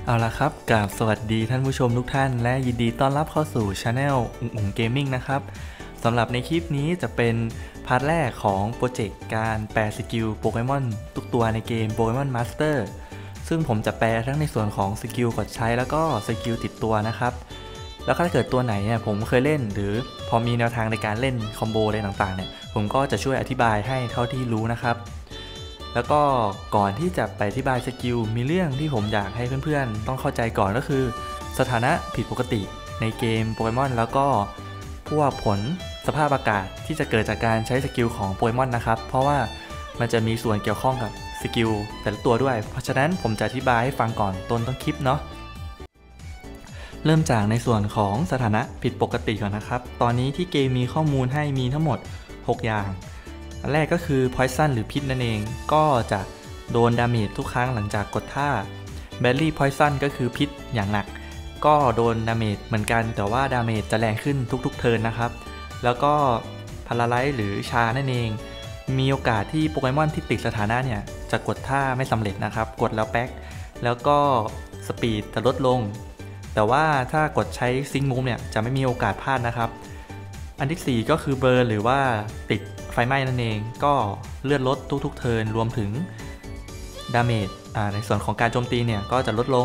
เอาละครับกับสวัสดีท่านผู้ชมทุกท่านและยินดีต้อนรับเข้าสู่ Channel อุ๋งเกมมิ่งนะครับสำหรับในคลิปนี้จะเป็นพาร์ทแรกของโปรเจกต์การแปลสกิลโปเกมอนทุกตัวในเกม Pokemon Master ซึ่งผมจะแปลทั้งในส่วนของสกิลกดใช้แล้วก็สกิลติดตัวนะครับแล้วถ้าเกิดตัวไหนเนี่ยผมเคยเล่นหรือพอมีแนวทางในการเล่นคอมโบอะไรต่างๆเนี่ยผมก็จะช่วยอธิบายให้เท่าที่รู้นะครับแล้วก็ก่อนที่จะไปอธิบายสกิลมีเรื่องที่ผมอยากให้เพื่อนๆต้องเข้าใจก่อนก็คือสถานะผิดปกติในเกมโปเกมอนแล้วก็พวกผลสภาพอากาศที่จะเกิดจากการใช้สกิลของโปเกมอนนะครับเพราะว่ามันจะมีส่วนเกี่ยวข้องกับสกิลแต่ละตัวด้วยเพราะฉะนั้นผมจะอธิบายให้ฟังก่อนต้นคลิปเนาะเริ่มจากในส่วนของสถานะผิดปกติก่อนนะครับตอนนี้ที่เกมมีข้อมูลให้มีทั้งหมด6อย่างอันแรกก็คือ Poison หรือพิษนั่นเองก็จะโดนดาเมจทุกครั้งหลังจากกดท่า Berry Poison ก็คือพิษอย่างหนักก็โดนดาเมจเหมือนกันแต่ว่าดาเมจจะแรงขึ้นทุกๆเทิร์นนะครับแล้วก็ Paralyze หรือชานั่นเองมีโอกาสที่โปเกมอนที่ติดสถานะเนี่ยจะกดท่าไม่สำเร็จนะครับกดแล้วแป๊กแล้วก็สปีดจะลดลงแต่ว่าถ้ากดใช้ซิงค์มูฟเนี่ยจะไม่มีโอกาสพลาดนะครับอันที่4ก็คือเบิร์นหรือว่าติดไฟไหม้นั่นเองก็เลื่อนลดทุกๆเทิร์นรวมถึงดาเมจในส่วนของการโจมตีเนี่ยก็จะลดลง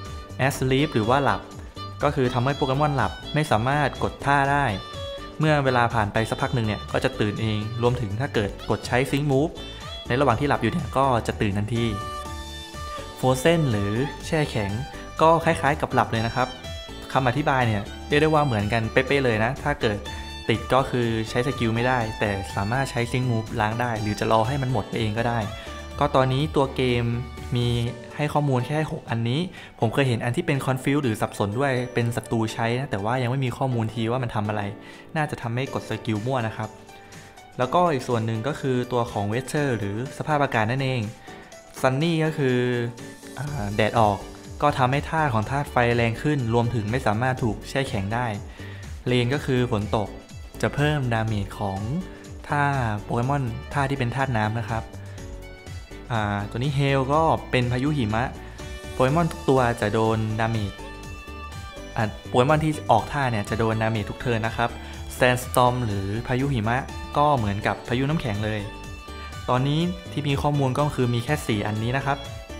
Sleep หรือว่าหลับก็คือทำให้โปเกมอนหลับไม่สามารถกดท่าได้เมื่อเวลาผ่านไปสักพักหนึ่งเนี่ยก็จะตื่นเองรวมถึงถ้าเกิดกดใช้ซิงค์มูฟในระหว่างที่หลับอยู่เนี่ยก็จะตื่นทันทีโฟเซนหรือแช่แข็งก็คล้ายๆกับหลับเลยนะครับคำอธิบายเนี่ยเรียกได้ว่าเหมือนกันเป๊ะๆเลยนะถ้าเกิดติดก็คือใช้สกิลไม่ได้แต่สามารถใช้ซิงค์มูฟล้างได้หรือจะรอให้มันหมดไปเองก็ได้ก็ตอนนี้ตัวเกมมีให้ข้อมูลแค่6อันนี้ผมเคยเห็นอันที่เป็นคอนฟิวหรือสับสนด้วยเป็นศัตรูใช้นะแต่ว่ายังไม่มีข้อมูลทีว่ามันทำอะไรน่าจะทำให้กดสกิลมั่วนะครับแล้วก็อีกส่วนหนึ่งก็คือตัวของเวเทอร์หรือสภาพอากาศนั่นเองซันนี่ก็คือแดดออกก็ทำให้ธาตุของธาตุไฟแรงขึ้นรวมถึงไม่สามารถถูกแช่แข็งได้เรนก็คือฝนตกจะเพิ่มดาเมจของท่าโปเกมอนท่าที่เป็นธาตุน้ำนะครับตัวนี้เฮลก็เป็นพายุหิมะโปเกมอนทุกตัวจะโดนดาเมจโปเกมอนที่ออกท่าเนี่ยจะโดนดาเมจทุกเทิร์นนะครับแซนสตอร์มหรือพายุหิมะก็เหมือนกับพายุน้ำแข็งเลยตอนนี้ที่มีข้อมูลก็คือมีแค่4อันนี้นะครับ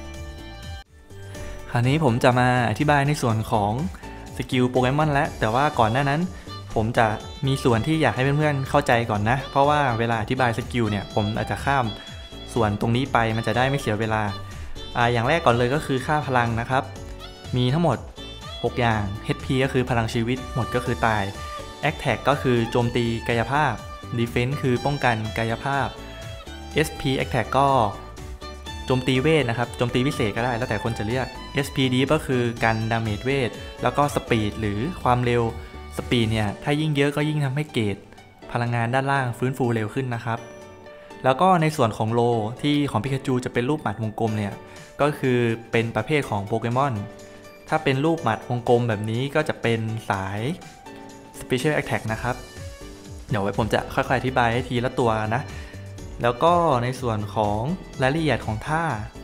คราวนี้ผมจะมาอธิบายในส่วนของสกิลโปเกมอนแล้วแต่ว่าก่อนหน้านั้นผมจะมีส่วนที่อยากให้เพื่อนๆเข้าใจก่อนนะเพราะว่าเวลาอธิบายสกิลเนี่ยผมอาจจะข้ามส่วนตรงนี้ไปมันจะได้ไม่เสียเวลาอย่างแรกก่อนเลยก็คือค่าพลังนะครับมีทั้งหมด6อย่าง HP ก็คือพลังชีวิตหมดก็คือตาย Attack ก็คือโจมตีกายภาพ Defense คือป้องกันกายภาพ SP Attack ก็โจมตีเวทนะครับโจมตีพิเศษก็ได้แล้วแต่คนจะเรียก SPD ก็คือกันดาเมจเวทแล้วก็สปีดหรือความเร็วสปีดเนี่ยถ้ายิ่งเยอะก็ยิ่งทำให้เกรดพลังงานด้านล่างฟื้นฟูเร็วขึ้นนะครับแล้วก็ในส่วนของโลที่ของปิกาจูจะเป็นรูปหมัดวงกลมเนี่ยก็คือเป็นประเภทของโปเกมอนถ้าเป็นรูปหมัดวงกลมแบบนี้ก็จะเป็นสาย Special Attack นะครับเดี๋ยวไว้ผมจะค่อยๆอธิบายให้ทีละตัวนะแล้วก็ในส่วนของรายละเอียดของท่า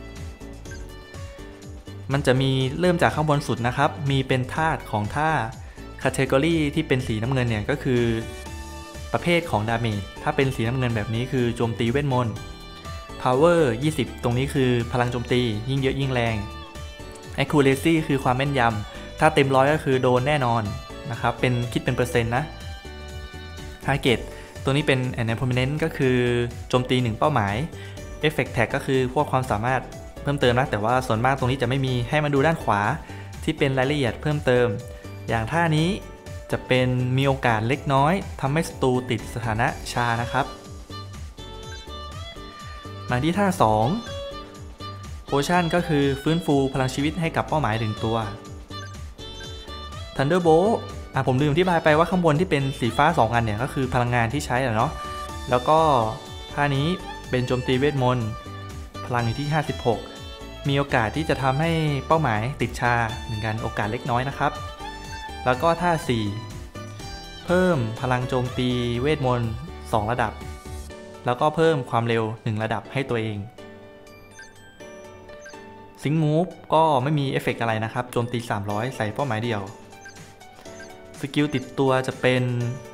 มันจะมีเริ่มจากข้างบนสุดนะครับมีเป็นธาตุของท่า Category ที่เป็นสีน้ำเงินเนี่ยก็คือประเภทของดาเมจถ้าเป็นสีน้ำเงินแบบนี้คือโจมตีเวทมนต์ Power 20ตรงนี้คือพลังโจมตียิ่งเยอะยิ่งแรง Accuracy คือความแม่นยำถ้าเต็ม100ก็คือโดนแน่นอนนะครับเป็นคิดเป็นเปอร์เซ็นต์นะ Target ตัวนี้เป็น an opponent ก็คือโจมตี1เป้าหมาย Effect Tag ก็คือพวกความสามารถเพิ่มเติมนะแต่ว่าส่วนมากตรงนี้จะไม่มีให้มาดูด้านขวาที่เป็นรายละเอียดเพิ่มเติมอย่างท่านี้จะเป็นมีโอกาสเล็กน้อยทำให้ศัตรูติดสถานะชานะครับมาที่ท่า2 Potion ก็คือฟื้นฟูพลังชีวิตให้กับเป้าหมาย1ตัว Thunderboltผมลืมอธิบายไปว่าข้างบนที่เป็นสีฟ้า2อันเนี่ยก็คือพลังงานที่ใช้เนาะแล้วก็ท่านี้เป็นโจมตีเวทมนต์พลังอยู่ที่56มีโอกาสที่จะทำให้เป้าหมายติดชาเหมือนกันโอกาสเล็กน้อยนะครับแล้วก็ท่า4เพิ่มพลังโจมตีเวทมนต์2ระดับแล้วก็เพิ่มความเร็ว1ระดับให้ตัวเองซิงค์มูฟก็ไม่มีเอฟเฟกต์อะไรนะครับโจมตี300ใส่เป้าหมายเดียวสกิลติดตัวจะเป็น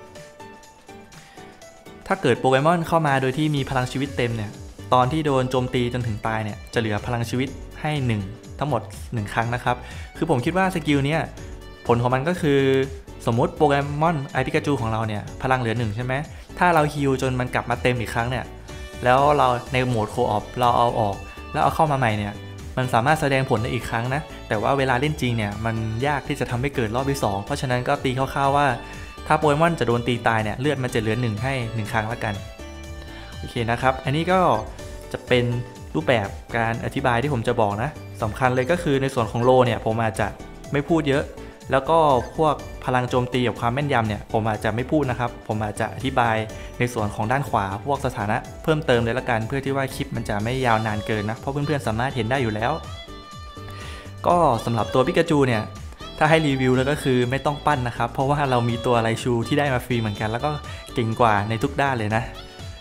ถ้าเกิดโปเกมอนเข้ามาโดยที่มีพลังชีวิตเต็มเนี่ยตอนที่โดนโจมตีจนถึงตายเนี่ยจะเหลือพลังชีวิตให้1ทั้งหมด1ครั้งนะครับคือผมคิดว่าสกิลเนี้ยผลของมันก็คือสมมติโปเกมอนไอปิกาจูของเราเนี่ยพลังเหลือ1ใช่ไหมถ้าเราฮิลจนมันกลับมาเต็มอีกครั้งเนี่ยแล้วเราในโหมดโคออฟเราเอาออกแล้วเอาเข้ามาใหม่เนี่ยมันสามารถแสดงผลได้อีกครั้งนะแต่ว่าเวลาเล่นจริงเนี่ยมันยากที่จะทำให้เกิดรอบที่2เพราะฉะนั้นก็ตีคร่าวๆว่าถ้าโปเกมอนจะโดนตีตายเนี่ยเลือดมันจะเหลือ1ให้1ครั้งละกันโอเคนะครับอันนี้ก็จะเป็นรูปแบบการอธิบายที่ผมจะบอกนะสำคัญเลยก็คือในส่วนของโลเนี่ยผมอาจจะไม่พูดเยอะแล้วก็พวกพลังโจมตีกับความแม่นยำเนี่ยผมอาจจะไม่พูดนะครับผมอาจจะอธิบายในส่วนของด้านขวาพวกสถานะเพิ่มเติมเลยละกันเพื่อที่ว่าคลิปมันจะไม่ยาวนานเกินนะเพราะเพื่อนๆสามารถเห็นได้อยู่แล้วก็สำหรับตัวปิกาจูเนี่ยถ้าให้รีวิวแล้วก็คือไม่ต้องปั้นนะครับเพราะว่าเรามีตัวไรชูที่ได้มาฟรีเหมือนกันแล้วก็เก่งกว่าในทุกด้านเลยนะ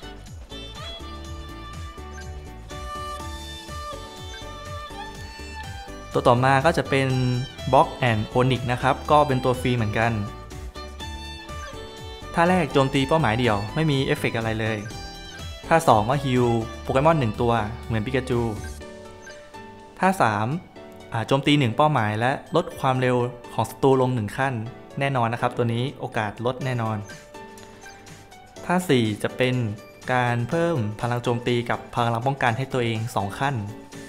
ตัวต่อมาก็จะเป็นบล็อกแอนด์โอนิกนะครับก็เป็นตัวฟรีเหมือนกันท่าแรกโจมตีเป้าหมายเดียวไม่มีเอฟเฟกต์อะไรเลยท่า2ก็ฮิลโปเกมอน1ตัวเหมือนปิกาจูท่า3โจมตี1เป้าหมายและลดความเร็วของศัตรูลง1ขั้นแน่นอนนะครับตัวนี้โอกาสลดแน่นอนท่า4จะเป็นการเพิ่มพลังโจมตีกับพลังป้องกันให้ตัวเอง2ขั้น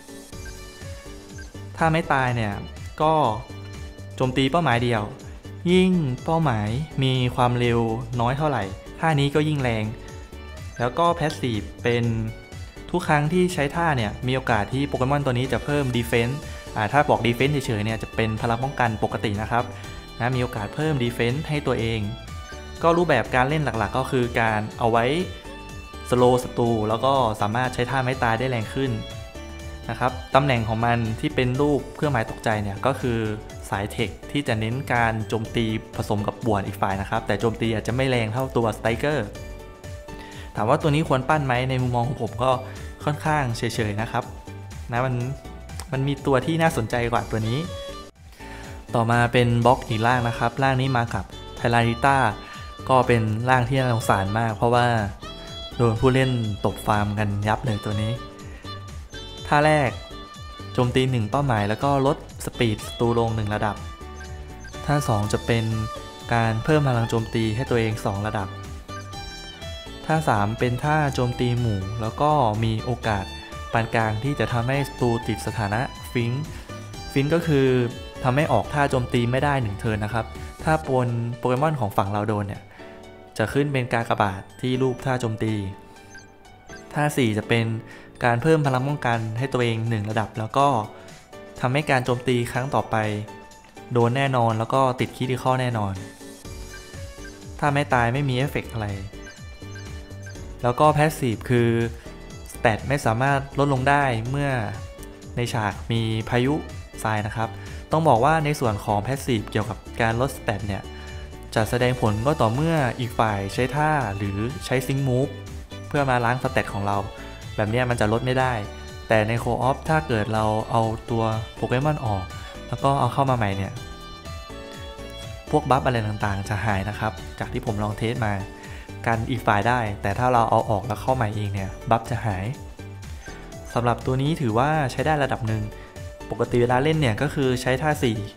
ถ้าไม่ตายเนี่ยก็โจมตีเป้าหมายเดียวยิ่งเป้าหมายมีความเร็วน้อยเท่าไหร่ท่านี้ก็ยิ่งแรงแล้วก็แพสซีฟเป็นทุกครั้งที่ใช้ท่าเนี่ยมีโอกาสที่โปเกมอนตัวนี้จะเพิ่มดีเฟนส์ถ้าบอกดีเฟนส์เฉยๆเนี่ยจะเป็นพลังป้องกันปกตินะครับนะมีโอกาสเพิ่มดีเฟนส์ให้ตัวเองก็รูปแบบการเล่นหลักๆก็คือการเอาไว้สโลว์ศัตรูแล้วก็สามารถใช้ท่าไม่ตายได้แรงขึ้นนะครับตำแหน่งของมันที่เป็นรูปเครื่องหมายตกใจเนี่ยก็คือสายเทคที่จะเน้นการโจมตีผสมกับป่วนอีกฝ่ายนะครับแต่โจมตีอาจจะไม่แรงเท่าตัวสไตรเกอร์ถามว่าตัวนี้ควรปั้นไหมในมุมมองของผมก็ค่อนข้างเฉยๆนะครับนะมันมีตัวที่น่าสนใจกว่าตัวนี้ต่อมาเป็นบล็อกอีกร่างนะครับร่างนี้มากับไทรานิต้าก็เป็นร่างที่น่าสงสารมากเพราะว่าโดนผู้เล่นตบฟาร์มกันยับเลยตัวนี้ท่าแรกโจมตี1เป้าหมายแล้วก็ลดสปีดศัตรูลง1ระดับท่า2จะเป็นการเพิ่มพลังโจมตีให้ตัวเอง2ระดับท่า3เป็นท่าโจมตีหมู่แล้วก็มีโอกาสปานกลางที่จะทำให้ศัตรูติดสถานะฟิงก็คือทำให้ออกท่าโจมตีไม่ได้1เทิร์นนะครับถ้าโปเกมอนของฝั่งเราโดนเนี่ยจะขึ้นเป็นกากบาทที่รูปท่าโจมตีท่า4จะเป็นการเพิ่มพลังป้องกันให้ตัวเอง1ระดับแล้วก็ทำให้การโจมตีครั้งต่อไปโดนแน่นอนแล้วก็ติดคริติคอลแน่นอนถ้าไม่ตายไม่มีเอฟเฟกต์อะไรแล้วก็แพสซีฟคือสเตตไม่สามารถลดลงได้เมื่อในฉากมีพายุทรายนะครับต้องบอกว่าในส่วนของแพสซีฟเกี่ยวกับการลดสเตตเนี่ยจะแสดงผลก็ต่อเมื่ออีกฝ่ายใช้ท่าหรือใช้ซิงค์มูฟเพื่อมาล้างสเตตของเราแบบนี้มันจะลดไม่ได้แต่ในโคออฟถ้าเกิดเราเอาตัวโปเกมอนออกแล้วก็เอาเข้ามาใหม่เนี่ยพวกบัฟอะไรต่างๆจะหายนะครับจากที่ผมลองเทสมากันอีกฝ่ายได้แต่ถ้าเราเอาออกแล้วเข้าใหม่เองเนี่ยบัฟจะหายสำหรับตัวนี้ถือว่าใช้ได้ระดับหนึ่งปกติเวลาเล่นเนี่ยก็คือใช้ท่า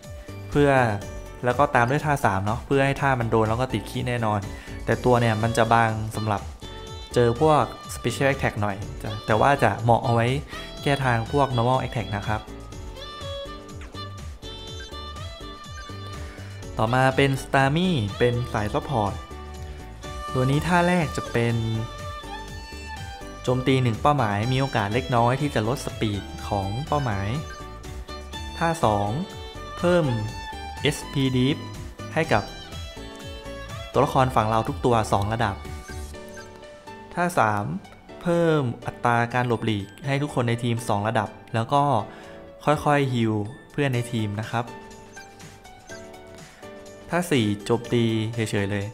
4เพื่อแล้วก็ตามด้วยท่า3เนาะเพื่อให้ท่ามันโดนแล้วก็ติดขี้แน่นอนแต่ตัวเนี่ยมันจะบางสำหรับเจอพวก Special Attack หน่อยแต่ว่าจะเหมาะเอาไว้แก้ทางพวก Normal Attack นะครับต่อมาเป็น Starmie เป็นสายซัพพอร์ตตัวนี้ท่าแรกจะเป็นโจมตี1เป้าหมายมีโอกาสเล็กน้อยที่จะลดสปีดของเป้าหมายท่า2เพิ่ม SP Deep ให้กับตัวละครฝั่งเราทุกตัว2ระดับท่า3เพิ่มอัตราการหลบหลีกให้ทุกคนในทีม2ระดับแล้วก็ค่อยๆฮีลเพื่อนในทีมนะครับท่า4โจมตีเฉยๆเลย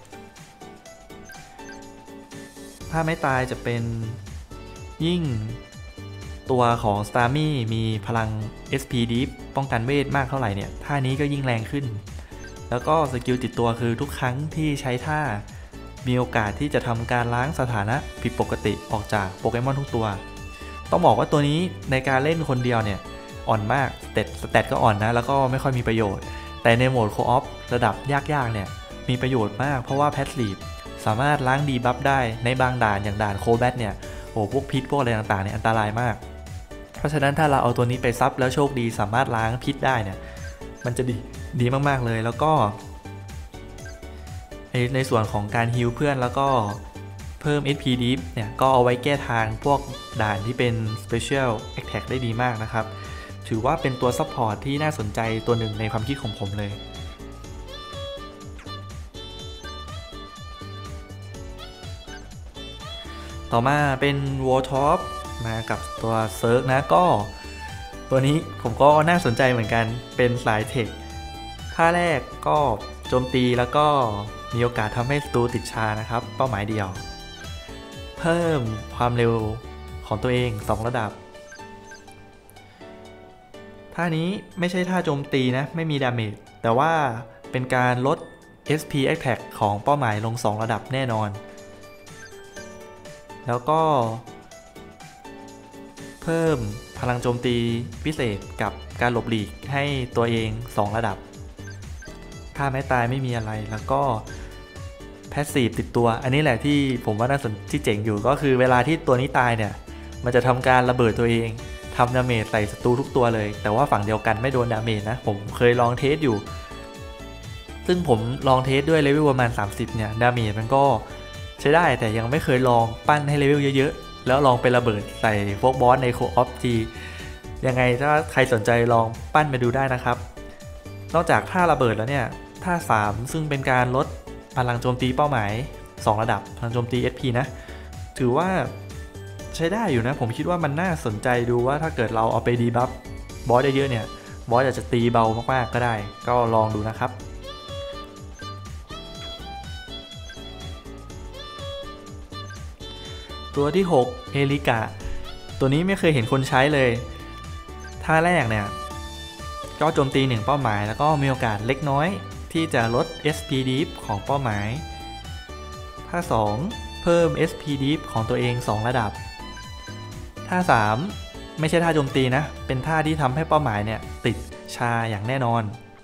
ถ้าไม่ตายจะเป็นยิ่งตัวของ Starmie มีพลัง SP Deep ป้องกันเวทมากเท่าไหร่เนี่ยท่านี้ก็ยิ่งแรงขึ้นแล้วก็สกิลติดตัวคือทุกครั้งที่ใช้ท่ามีโอกาสที่จะทำการล้างสถานะผิดปกติออกจากโปเกมอนทุกตัวต้องบอกว่าตัวนี้ในการเล่นคนเดียวเนี่ยอ่อนมากสเตตก็อ่อนนะแล้วก็ไม่ค่อยมีประโยชน์แต่ในโหมดโคออฟระดับยากๆเนี่ยมีประโยชน์มากเพราะว่าแพสซีฟสามารถล้างดีบัฟได้ในบางด่านอย่างด่านโคแบทเนี่ยโอ้พวกพิษพวกอะไรต่างๆเนี่ยอันตรายมากเพราะฉะนั้นถ้าเราเอาตัวนี้ไปซับแล้วโชคดีสามารถล้างพิษได้เนี่ยมันจะดีมากๆเลยแล้วก็ในส่วนของการฮีลเพื่อนแล้วก็เพิ่ม SP Deep เนี่ยก็เอาไว้แก้ทางพวกด่านที่เป็น Special Attack ได้ดีมากนะครับถือว่าเป็นตัวซัพพอร์ตที่น่าสนใจตัวหนึ่งในความคิดของผมเลยต่อมาเป็น Wartorb มากับตัวเซิร์กนะก็ตัวนี้ผมก็น่าสนใจเหมือนกันเป็นสายเทคท่าแรกก็โจมตีแล้วก็มีโอกาสทำให้ศัตรูติดชานะครับเป้าหมายเดียวเพิ่มความเร็วของตัวเอง2ระดับท่านี้ไม่ใช่ท่าโจมตีนะไม่มีดาเมจแต่ว่าเป็นการลด SP Attack ของเป้าหมายลง2ระดับแน่นอนแล้วก็เพิ่มพลังโจมตีพิเศษกับการหลบหลีกให้ตัวเอง2ระดับถ้าไม่ตายไม่มีอะไรแล้วก็แพสซีฟติดตัวอันนี้แหละที่ผมว่าน่าสนที่เจ๋งอยู่ก็คือเวลาที่ตัวนี้ตายเนี่ยมันจะทำการระเบิดตัวเองทำดาเมจใส่ศัตรูทุกตัวเลยแต่ว่าฝั่งเดียวกันไม่โดนดาเมจนะผมเคยลองเทสอยู่ซึ่งผมลองเทสด้วยเลเวลประมาณ30เนี่ยดาเมจมันก็ใช้ได้แต่ยังไม่เคยลองปั้นให้เลเวลเยอะๆแล้วลองไประเบิดใส่พวกบอสในโคออฟทียังไงถ้าใครสนใจลองปั้นไปดูได้นะครับนอกจากท่าระเบิดแล้วเนี่ยท่า3ซึ่งเป็นการลดพลังโจมตีเป้าหมาย2ระดับพลังโจมตี SP นะถือว่าใช้ได้อยู่นะผมคิดว่ามันน่าสนใจดูว่าถ้าเกิดเราเอาไปดีบัฟบอสเยอะๆเนี่ยบอสอาจจะตีเบามากๆก็ได้ก็ลองดูนะครับตัวที่6เอลิกะตัวนี้ไม่เคยเห็นคนใช้เลยท่าแรกเนี่ยก็โจมตี1เป้าหมายแล้วก็มีโอกาสเล็กน้อยที่จะลด SP Deep ของเป้าหมายท่า2เพิ่ม SP Deep ของตัวเอง2ระดับท่า3ไม่ใช่ท่าโจมตีนะเป็นท่าที่ทำให้เป้าหมายเนี่ยติดชาอย่างแน่นอน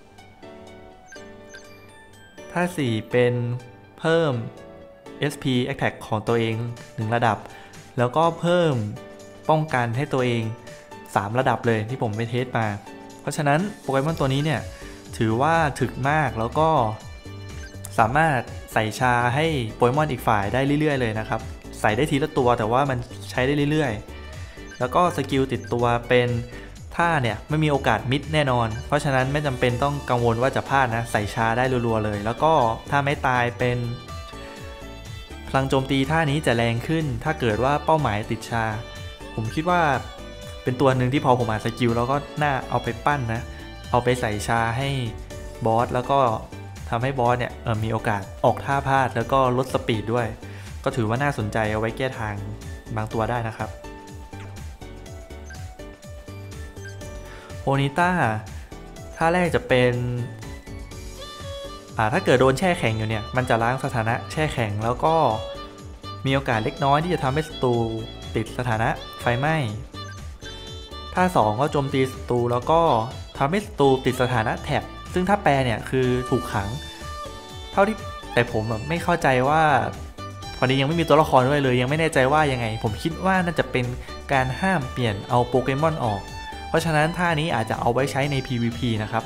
ท่า4เป็นเพิ่ม SP Attack ของตัวเอง1ระดับแล้วก็เพิ่มป้องกันให้ตัวเอง3ระดับเลยที่ผมไปเทสมาเพราะฉะนั้นโปเกมอนตัวนี้เนี่ยถือว่าถึกมากแล้วก็สามารถใส่ชาให้โปเกมอนอีกฝ่ายได้เรื่อยๆเลยนะครับใส่ได้ทีละตัวแต่ว่ามันใช้ได้เรื่อยๆแล้วก็สกิลติดตัวเป็นท่าเนี่ยไม่มีโอกาสมิดแน่นอนเพราะฉะนั้นไม่จำเป็นต้องกังวลว่าจะพลาดนะใส่ชาได้รัวๆเลยแล้วก็ถ้าไม่ตายเป็นพลังโจมตีท่านี้จะแรงขึ้นถ้าเกิดว่าเป้าหมายติดชาผมคิดว่าเป็นตัวหนึ่งที่พอผมอ่านสกิลแล้วก็น่าเอาไปปั้นนะเอาไปใส่ชาให้บอสแล้วก็ทำให้บอสเนี่ยมีโอกาสออกท่าพลาดแล้วก็ลดสปีดด้วยก็ถือว่าน่าสนใจเอาไว้แก้ทางบางตัวได้นะครับโอนิต้าท่าแรกจะเป็นถ้าเกิดโดนแช่แข็งอยู่เนี่ยมันจะล้างสถานะแช่แข็งแล้วก็มีโอกาสเล็กน้อยที่จะทำให้ศัตรูติดสถานะไฟไหม้ท่า2ก็โจมตีศัตรูแล้วก็ทำให้ศัตรูติดสถานะแท็บซึ่งถ้าแปลเนี่ยคือถูกขังเท่าที่แต่ผมไม่เข้าใจว่าพอดียังไม่มีตัวละครด้วยเลยยังไม่แน่ใจว่ายังไงผมคิดว่าน่าจะเป็นการห้ามเปลี่ยนเอาโปเกมอนออกเพราะฉะนั้นท่านี้อาจจะเอาไว้ใช้ใน PVP นะครับ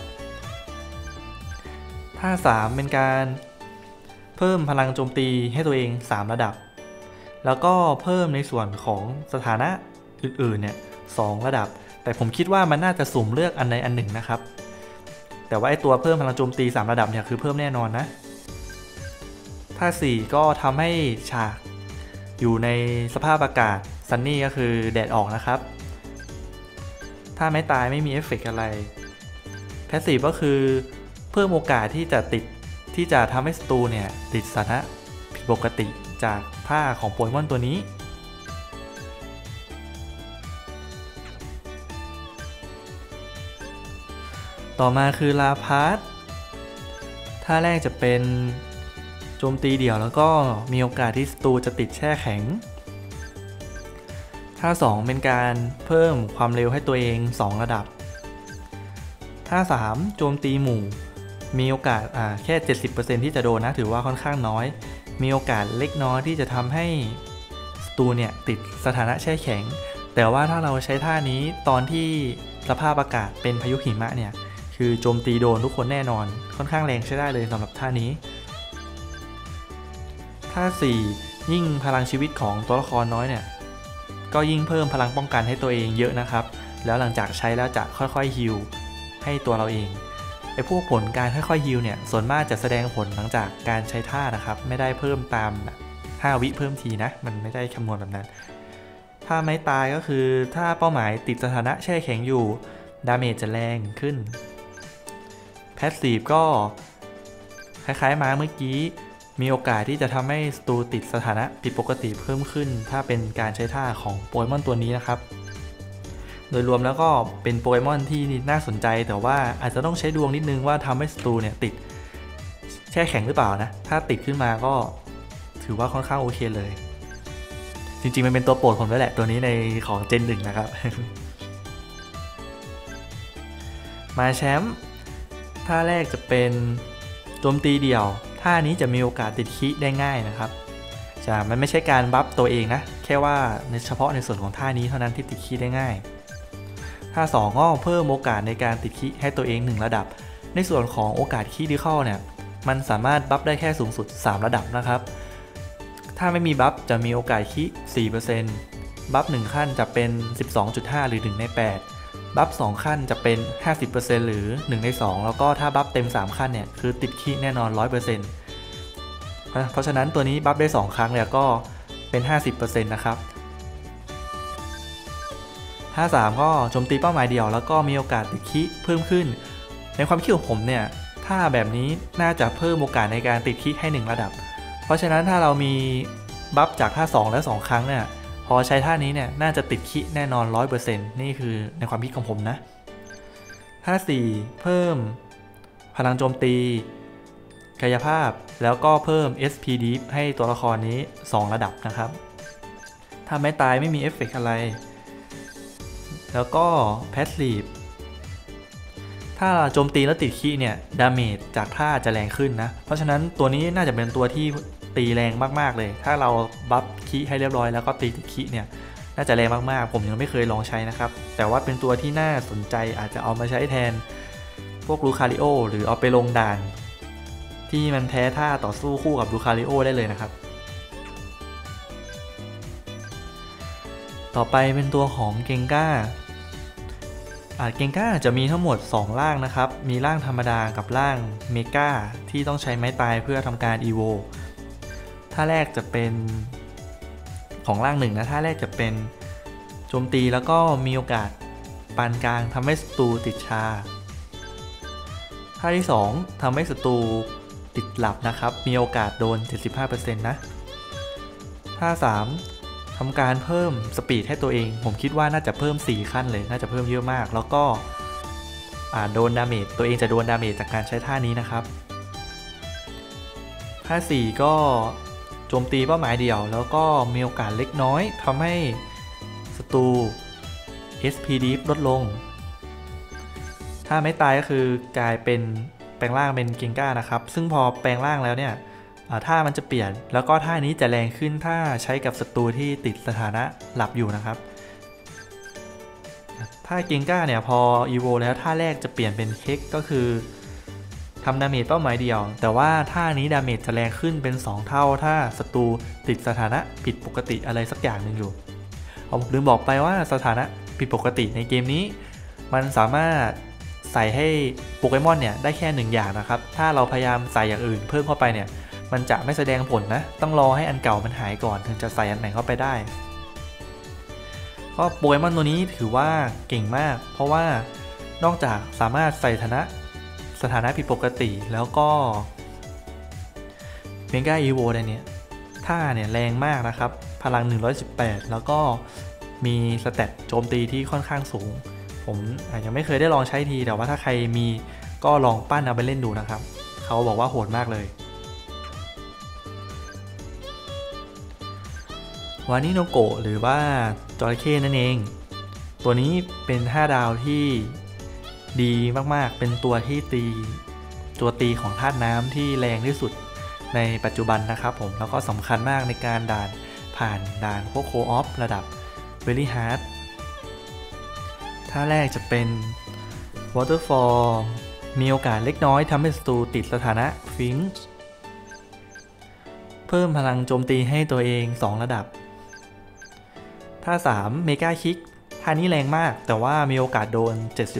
ท่า3เป็นการเพิ่มพลังโจมตีให้ตัวเอง3ระดับแล้วก็เพิ่มในส่วนของสถานะอื่นๆเนี่ย2ระดับแต่ผมคิดว่ามันน่าจะสุ่มเลือกอันใดอันหนึ่งนะครับแต่ว่าไอตัวเพิ่มพลังโจมตี3ระดับเนี่ยคือเพิ่มแน่นอนนะท่า4ก็ทำให้ฉากอยู่ในสภาพอากาศซันนี่ก็คือแดดออกนะครับถ้าไม่ตายไม่มีเอฟเฟกต์อะไรแพสซีฟก็คือเพิ่มโอกาสที่จะทำให้ศัตรูเนี่ยติดสถานะผิดปกติจากท่าของโปเกมอนตัวนี้ต่อมาคือลาพาร์ตท่าแรกจะเป็นโจมตีเดี่ยวแล้วก็มีโอกาสที่ศัตรูจะติดแช่แข็งท่า2เป็นการเพิ่มความเร็วให้ตัวเอง2ระดับท่า3โจมตีหมู่มีโอกาสแค่ 70% ที่จะโดนนะถือว่าค่อนข้างน้อยมีโอกาสเล็กน้อยที่จะทำให้ศัตรูเนี่ยติดสถานะแช่แข็งแต่ว่าถ้าเราใช้ท่านี้ตอนที่สภาพอากาศเป็นพายุหิมะเนี่ยคือโจมตีโดนทุกคนแน่นอนค่อนข้างแรงใช้ได้เลยสำหรับท่านี้ท่า4ยิ่งพลังชีวิตของตัวละครน้อยเนี่ยก็ยิ่งเพิ่มพลังป้องกันให้ตัวเองเยอะนะครับแล้วหลังจากใช้แล้วจะค่อยๆฮีลให้ตัวเราเองไอ้พวกผลการค่อยๆฮีลเนี่ยส่วนมากจะแสดงผลหลังจากการใช้ท่านะครับไม่ได้เพิ่มตาม5 วิเพิ่มทีนะมันไม่ได้คำนวณแบบนั้นถ้าไม่ตายก็คือถ้าเป้าหมายติดสถานะแช่แข็งอยู่ดาเมจจะแรงขึ้นแพสซีฟก็คล้ายๆมาเมื่อกี้มีโอกาสที่จะทำให้ศัตรูติดสถานะผิดปกติเพิ่มขึ้นถ้าเป็นการใช้ท่าของโปเกมอนตัวนี้นะครับโดยรวมแล้วก็เป็นโปเกมอนที่น่าสนใจแต่ว่าอาจจะต้องใช้ดวงนิดนึงว่าทำให้ศัตรูเนี่ยติดแช่แข็งหรือเปล่านะถ้าติดขึ้นมาก็ถือว่าค่อนข้างโอเคเลยจริงๆมันเป็นตัวโปรดผมด้วยแหละตัวนี้ในของเจน 1นะครับ มาแชมป์ท่าแรกจะเป็นโจมตีเดี่ยวท่านี้จะมีโอกาสติดคิได้ง่ายนะครับมันไม่ใช่การบัฟตัวเองนะแค่ว่าเฉพาะในส่วนของท่านี้เท่านั้นที่ติดคิได้ง่ายท่า2ก็เพิ่มโอกาสในการติดคิให้ตัวเอง1ระดับในส่วนของโอกาสคิดิคอลเนี่ยมันสามารถบัฟได้แค่สูงสุด3ระดับนะครับถ้าไม่มีบัฟจะมีโอกาสคิ 4% บัฟ1ขั้นจะเป็น 12.5 หรือ1 ใน 8บัฟ2ขั้นจะเป็น 50% หรือ1 ใน 2แล้วก็ถ้าบัฟเต็ม3ขั้นเนี่ยคือติดคิแน่นอน 100%เพราะฉะนั้นตัวนี้บัฟได้2ครั้งเนี่ยก็เป็น 50% นะครับท่า3ก็โจมตีเป้าหมายเดียวแล้วก็มีโอกาสติดคิเพิ่มขึ้นในความคิดของผมเนี่ยถ้าแบบนี้น่าจะเพิ่มโอกาสในการติดคิให้1ระดับเพราะฉะนั้นถ้าเรามีบัฟจากท่า2และ2ครั้งเนี่ยพอใช้ท่านี้เนี่ยน่าจะติดคิแน่นอน 100% นี่คือในความคิดของผมนะท่า4เพิ่มพลังโจมตีกายภาพแล้วก็เพิ่ม SP Deep ให้ตัวละครนี้2ระดับนะครับถ้าไม่ตายไม่มีเอฟเฟกต์อะไรแล้วก็ Passive ถ้าโจมตีแล้วติดคีเนี่ยดาเมจจากท่าจะแรงขึ้นนะเพราะฉะนั้นตัวนี้น่าจะเป็นตัวที่ตีแรงมากๆเลยถ้าเราบัฟคีให้เรียบร้อยแล้วก็ตีติดคีเนี่ยน่าจะแรงมากๆผมยังไม่เคยลองใช้นะครับแต่ว่าเป็นตัวที่น่าสนใจอาจจะเอามาใช้แทนพวกลูคาริโอหรือเอาไปลงด่านที่มันแพ้ท่าต่อสู้คู่กับลูคาริโอได้เลยนะครับต่อไปเป็นตัวของเกงก้าเกงก้าจะมีทั้งหมด2ร่างนะครับมีร่างธรรมดากับร่างเมกาที่ต้องใช้ไม้ตายเพื่อทำการอีโวท่าแรกจะเป็นของร่าง1นะท่าแรกจะเป็นโจมตีแล้วก็มีโอกาสปานกลางทำให้ศัตรูติดชาท่าที่2ทำให้ศัตรูติดหลับนะครับมีโอกาสโดน 75% นะท่า3ทำการเพิ่มสปีดให้ตัวเองผมคิดว่าน่าจะเพิ่ม4ขั้นเลยน่าจะเพิ่มเยอะมากแล้วก็โดนดาเมจตัวเองจะโดนดาเมจจากการใช้ท่านี้นะครับท่า4ก็โจมตีเป้าหมายเดี่ยวแล้วก็มีโอกาสเล็กน้อยทำให้ศัตรู SP Deep ลดลงถ้าไม่ตายก็คือกลายเป็นแปลงร่างเป็นเกงก้านะครับซึ่งพอแปลงร่างแล้วเนี่ยท่ามันจะเปลี่ยนแล้วก็ท่านี้จะแรงขึ้นถ้าใช้กับศัตรูที่ติดสถานะหลับอยู่นะครับถ้าเกงก้าเนี่ยพออีโวแล้วท่าแรกจะเปลี่ยนเป็นเฮกก็คือทำดาเมจเป้าหมายเดียวแต่ว่าท่านี้ดาเมจจะแรงขึ้นเป็น2เท่าถ้าศัตรูติดสถานะผิดปกติอะไรสักอย่างหนึ่งอยู่ผมลืมบอกไปว่าสถานะผิดปกติในเกมนี้มันสามารถใส่ให้โปเกมอนเนี่ยได้แค่1อย่างนะครับถ้าเราพยายามใส่อย่างอื่นเพิ่มเข้าไปเนี่ยมันจะไม่แสดงผลนะต้องรอให้อันเก่ามันหายก่อนถึงจะใส่อันใหม่เข้าไปได้ก็โปเกมอนตัวนี้ถือว่าเก่งมากเพราะว่านอกจากสามารถใส่สถานะผิดปกติแล้วก็เมกาอีโวได้เนี่ยท่าเนี่ยแรงมากนะครับพลัง118แล้วก็มีสเตตโจมตีที่ค่อนข้างสูงผผมยังไม่เคยได้ลองใช้ทีแต่ว่าถ้าใครมีก็ลองปั้นเอาไปเล่นดูนะครับเขาบอกว่าโหดมากเลยวานิโนโกะหรือว่าจระเข้นั่นเองตัวนี้เป็น5 ดาวที่ดีมากๆเป็นตัวตีของธาตุน้ำที่แรงที่สุดในปัจจุบันนะครับผมแล้วก็สำคัญมากในการผ่านด่านพวกโคออฟระดับ Very Hard ท่าแรกจะเป็น Waterfall มีโอกาสเล็กน้อยทำให้ศัตรูติดสถานะฟิงค์เพิ่มพลังโจมตีให้ตัวเอง2 ระดับท่า3 Mega Kick ท่านี้แรงมากแต่ว่ามีโอกาสโดน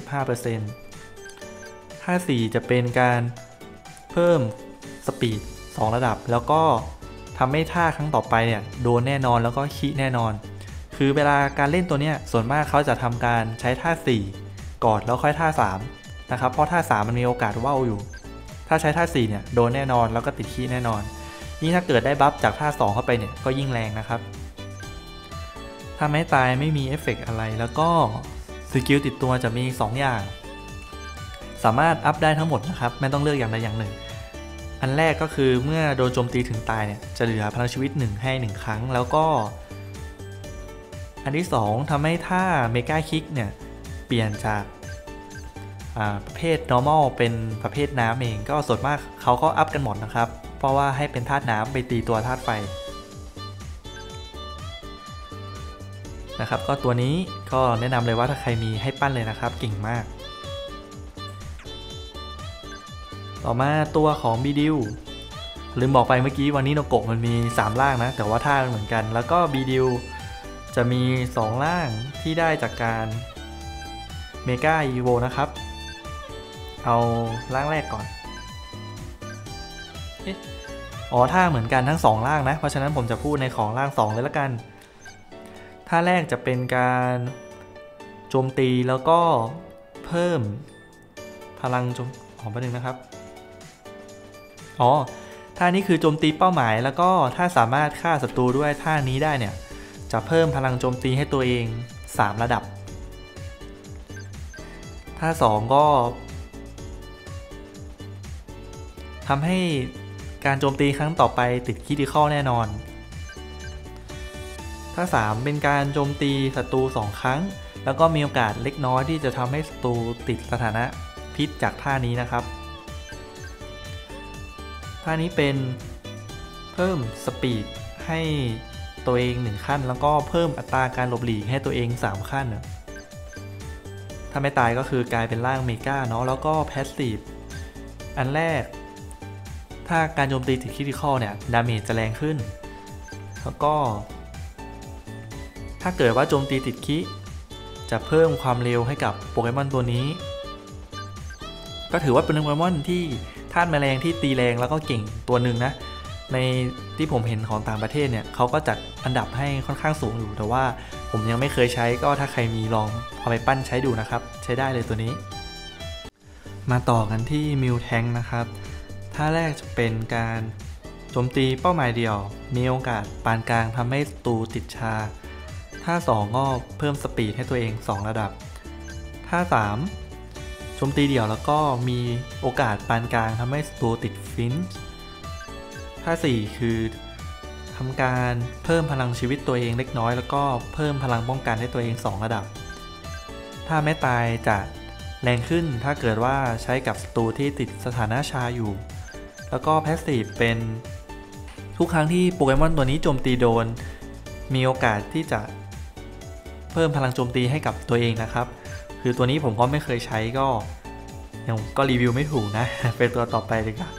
75%ท่า4จะเป็นการเพิ่มสปีด2 ระดับแล้วก็ทำให้ท่าครั้งต่อไปเนี่ยโดนแน่นอนแล้วก็คิแน่นอนคือเวลาการเล่นตัวเนี้ยส่วนมากเขาจะทำการใช้ท่า4ก่อนแล้วค่อยท่า3นะครับเพราะท่า3มันมีโอกาสว่าวอยู่ถ้าใช้ท่า4เนี่ยโดนแน่นอนแล้วก็ติดคิแน่นอนยิ่งถ้าเกิดได้บัฟจากท่า2เข้าไปเนี่ยก็ยิ่งแรงนะครับถ้าไม่ตายไม่มีเอฟเฟกต์อะไรแล้วก็สกิลติดตัวจะมี2 อย่างสามารถอัพได้ทั้งหมดนะครับไม่ต้องเลือกอย่างใดอย่างหนึ่งอันแรกก็คือเมื่อโดนโจมตีถึงตายเนี่ยจะเหลือพลังชีวิต1ให้1 ครั้งแล้วก็อันที่2ทำให้ท่าเมกาคิกเนี่ยเปลี่ยนจากประเภท normal เป็นประเภทน้ำเองก็ส่วนมากเขาก็อัพกันหมดนะครับเพราะว่าให้เป็นธาตุน้ำไปตีตัวธาตุไฟนะครับก็ตัวนี้ก็แนะนำเลยว่าถ้าใครมีให้ปั้นเลยนะครับเก่งมากต่อมาตัวของบีดิวลืมบอกไปเมื่อกี้วันนี้โนโกะมันมี3 ร่างนะแต่ว่าท่าเหมือนกันแล้วก็บีดิวจะมี2 ร่างที่ได้จากการเมกาอีโวนะครับเอาร่างแรกก่อนท่าเหมือนกันทั้ง2 ร่างนะเพราะฉะนั้นผมจะพูดในของร่าง2เลยละกันท่าแรกจะเป็นการโจมตีแล้วก็เพิ่มพลังโจมแป๊บนึงนะครับท่านี้คือโจมตีเป้าหมายแล้วก็ถ้าสามารถฆ่าศัตรูด้วยท่านี้ได้เนี่ยจะเพิ่มพลังโจมตีให้ตัวเอง3 ระดับท่า2ก็ทำให้การโจมตีครั้งต่อไปติดคริติคอลแน่นอนท่า3เป็นการโจมตีศัตรู2 ครั้งแล้วก็มีโอกาสเล็กน้อยที่จะทำให้ศัตรูติดสถานะพิษจากท่านี้นะครับท่านี้เป็นเพิ่มสปีดให้ตัวเอง1 ขั้นแล้วก็เพิ่มอัตราการหลบหลีกให้ตัวเอง3 ขั้นถ้าไม่ตายก็คือกลายเป็นร่างเมกาเนาะแล้วก็แพสซีฟอันแรกถ้าการโจมตีติดคริติคอลเนี่ยดาเมจจะแรงขึ้นแล้วก็ถ้าเกิดว่าโจมตีติดคิจะเพิ่มความเร็วให้กับโปเกมอนตัวนี้ก็ถือว่าเป็นโปเกมอนที่ธาตุแมลงที่ตีแรงแล้วก็เก่งตัวหนึ่งนะในที่ผมเห็นของต่างประเทศเนี่ยเขาก็จัดอันดับให้ค่อนข้างสูงอยู่แต่ว่าผมยังไม่เคยใช้ก็ถ้าใครมีลองเอาไปปั้นใช้ดูนะครับใช้ได้เลยตัวนี้มาต่อกันที่มิวแทงนะครับท่าแรกจะเป็นการโจมตีเป้าหมายเดียวมีโอกาสปานกลางทำให้ศัตรูติดชาท่า2ก็เพิ่มสปีดให้ตัวเอง2 ระดับท่า3โจมตีเดี่ยวแล้วก็มีโอกาสปานกลางทำให้ศัตรูติดฟินช์ท่า4คือทำการเพิ่มพลังชีวิตตัวเองเล็กน้อยแล้วก็เพิ่มพลังป้องกันให้ตัวเอง2 ระดับถ้าไม่ตายจะแรงขึ้นถ้าเกิดว่าใช้กับศัตรูที่ติดสถานะชาอยู่แล้วก็แพสซีฟเป็นทุกครั้งที่โปเกมอนตัวนี้โจมตีโดนมีโอกาสที่จะเพิ่มพลังโจมตีให้กับตัวเองนะครับคือตัวนี้ผมก็ไม่เคยใช้ก็ยังรีวิวไม่ถูกนะ เป็นตัวต่อไปเลยครับ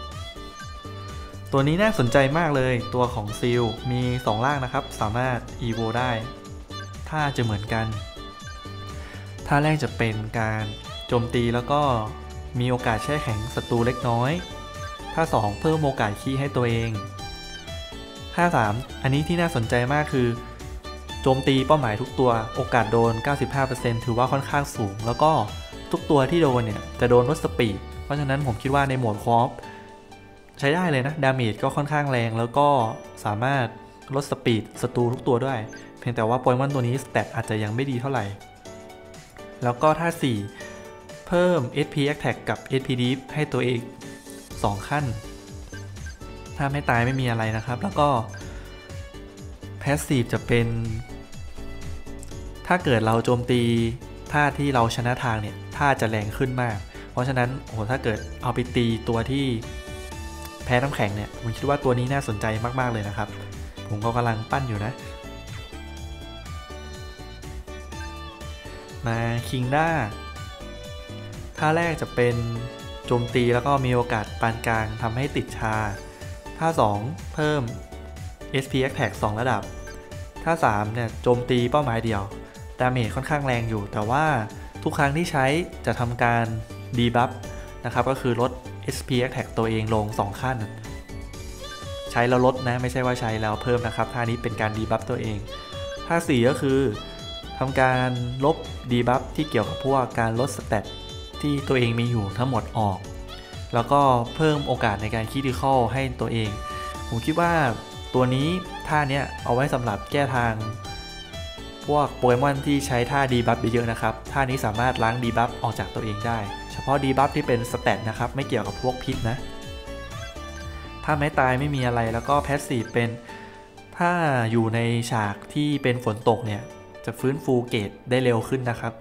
ตัวนี้น่าสนใจมากเลยตัวของซิลมี2 ร่างนะครับสามารถอีโวได้ถ้าจะเหมือนกันท่าแรกจะเป็นการโจมตีแล้วก็มีโอกาสแช่แข็งศัตรูเล็กน้อยท่า2เพิ่มโอกาสคีให้ตัวเองท่า3อันนี้ที่น่าสนใจมากคือโจมตีเป้าหมายทุกตัวโอกาสโดน 95% ถือว่าค่อนข้างสูงแล้วก็ทุกตัวที่โดนเนี่ยจะโดนลดสปีดเพราะฉะนั้นผมคิดว่าในโหมดคอฟใช้ได้เลยนะดาเมจก็ค่อนข้างแรงแล้วก็สามารถลดสปีดศัตรูทุกตัวด้วยเพียงแต่ว่าโปเกมอนตัวนี้สแตทอาจจะยังไม่ดีเท่าไหร่แล้วก็ท่า4เพิ่ม SP Attack กับ SP Deep ให้ตัวเอง2ขั้นถ้าไม่ตายไม่มีอะไรนะครับแล้วก็ Passive จะเป็นถ้าเกิดเราโจมตีท่าที่เราชนะทางเนี่ยท่าจะแรงขึ้นมากเพราะฉะนั้นโอ้โหถ้าเกิดเอาไปตีตัวที่แพ้น้ำแข็งเนี่ยผมคิดว่าตัวนี้น่าสนใจมากๆเลยนะครับผมก็กำลังปั้นอยู่นะมาคิงด้าท่าแรกจะเป็นโจมตีแล้วก็มีโอกาสปานกลางทำให้ติดชาท่า2เพิ่ม SP Attack 2 ระดับท่า3เนี่ยโจมตีเป้าหมายเดียวดาเมจค่อนข้างแรงอยู่แต่ว่าทุกครั้งที่ใช้จะทำการดีบัฟนะครับก็คือลด SP Attack ตัวเองลง2ขั้นใช้แล้วลดนะไม่ใช่ว่าใช้แล้วเพิ่มนะครับท่านี้เป็นการดีบัฟตัวเองท่า4ก็คือทำการลบดีบัฟที่เกี่ยวกับพวกการลดสเตตที่ตัวเองมีอยู่ทั้งหมดออกแล้วก็เพิ่มโอกาสในการคริติคอลให้ตัวเองผมคิดว่าตัวนี้ท่าเนี้ยเอาไว้สำหรับแก้ทางพวกโปเกมอนที่ใช้ท่าดีบัฟเยอะๆนะครับท่านี้สามารถล้างดีบัฟออกจากตัวเองได้เฉพาะดีบัฟที่เป็นสเตตนะครับไม่เกี่ยวกับพวกพิษนะถ้าไม่ตายไม่มีอะไรแล้วก็แพสซีฟเป็นถ้าอยู่ในฉากที่เป็นฝนตกเนี่ยจะฟื้นฟูเกรดได้เร็วขึ้นนะครับ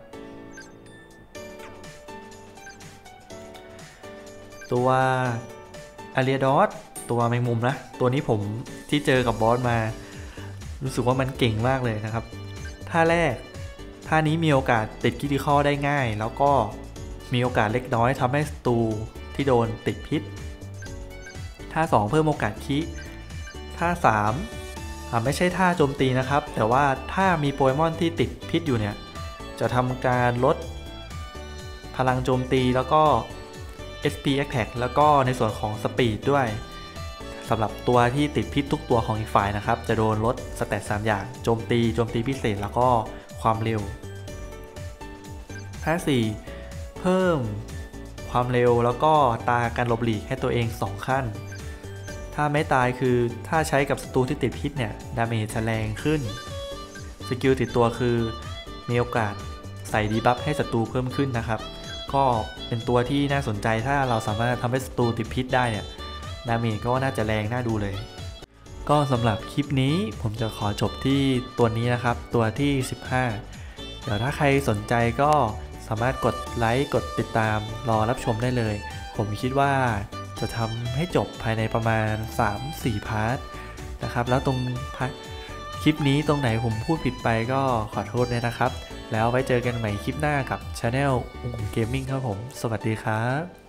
ตัวอาริดอสตัวแมงมุมนะตัวนี้ผมที่เจอกับบอสมารู้สึกว่ามันเก่งมากเลยนะครับท่าแรกท่านี้มีโอกาสติดคริติคอลได้ง่ายแล้วก็มีโอกาสเล็กน้อยทำให้ศัตรูที่โดนติดพิษท่า2เพิ่มโอกาสคิท่า3ไม่ใช่ท่าโจมตีนะครับแต่ว่าถ้ามีโปเกมอนที่ติดพิษอยู่เนี่ยจะทำการลดพลังโจมตีแล้วก็ SP Attack แล้วก็ในส่วนของสปีดด้วยสำหรับตัวที่ติดพิษทุกตัวของอีกฝ่ายนะครับจะโดนลดสเตต3อย่างโจมตีพิเศษแล้วก็ความเร็วท่า4เพิ่มความเร็วแล้วก็ตาการหลบหลีกให้ตัวเอง2ขั้นถ้าไม่ตายคือถ้าใช้กับศัตรูที่ติดพิษเนี่ยดาเมจจะแรงขึ้นสกิลติดตัวคือมีโอกาสใส่ดีบัฟให้ศัตรูเพิ่มขึ้นนะครับก็เป็นตัวที่น่าสนใจถ้าเราสามารถทำให้ศัตรูติดพิษได้เนี่ยดาเมจก็น่าจะแรงน่าดูเลยก็สำหรับคลิปนี้ผมจะขอจบที่ตัวนี้นะครับตัวที่15เดี๋ยวถ้าใครสนใจก็สามารถกดไลค์กดติดตามรอรับชมได้เลยผมคิดว่าจะทำให้จบภายในประมาณ 3-4 พาร์ทนะครับแล้วตรงคลิปนี้ตรงไหนผมพูดผิดไปก็ขอโทษด้วยนะครับแล้วไว้เจอกันใหม่คลิปหน้ากับ Channel เกมมิ่งครับผมสวัสดีครับ